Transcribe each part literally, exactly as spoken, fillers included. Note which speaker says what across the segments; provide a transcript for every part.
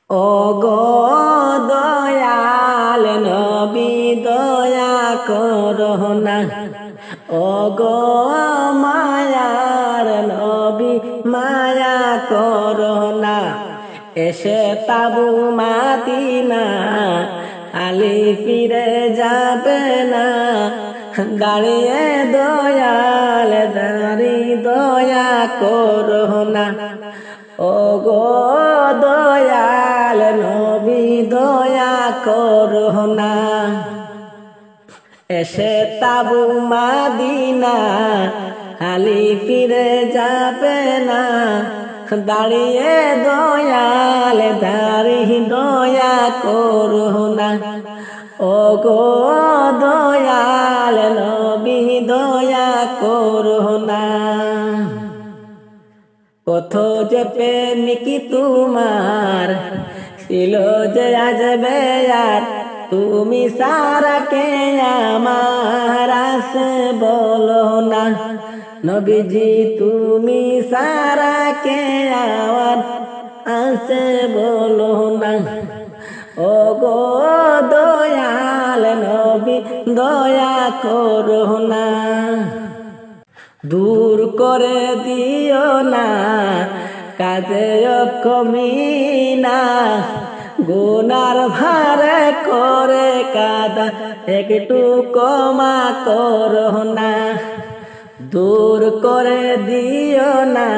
Speaker 1: ও গো দয়াল নবী দয়া করো না, ও গো মায়ার নবী মায়া করো না। এসে তাবু মাদিনা আলী ফিরে যাবে না, দাঁড়িয়ে দয়াল দাঁড়ি দয়া করো না। ও গো দয়াল নবী দয়া করো না। এসে তাবু মাদিনা আলী ফিরে যাবে না, দাঁড়িয়ে দয়াল দাঁড়ি দয়া করো না। ও গো দয়াল নবী দয়া করো না। কত যে প্রেমিক তোমার ছিল যে আজবে আর, তুমি সারা কে আমার আছে বলো না। নবীজি তুমি সারা কে আমার আছে বলো না। ও গো দয়াল নবী দয়া করো না। দূর করে দিও না কাজে কমিনা, গুনার ভারে করে কাদা একটু কমা করো না। দূর করে দিও না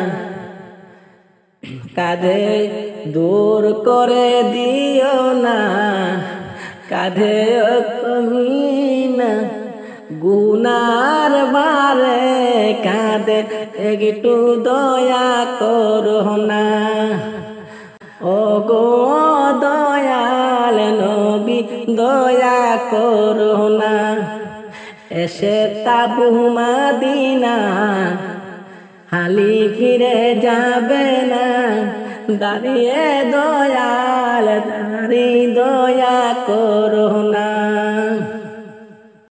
Speaker 1: কাঁধে, দূর করে দিও না কাঁধে কমিনা, গুনার বারে কাঁধে একটু দয়া করো না। ও গো দয়াল নবী দয়া করো না। এসে তাবু মাদিনা আলী ফিরে যাবে না, দাঁড়িয়ে দয়াল দাঁড়ি দয়া করো